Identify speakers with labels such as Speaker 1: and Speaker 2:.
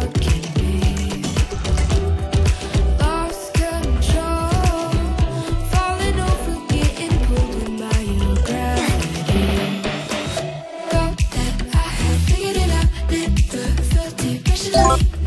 Speaker 1: what can be. Lost control, falling over, getting pulled in by your gravity. Thought that I had figured it out, never felt depression like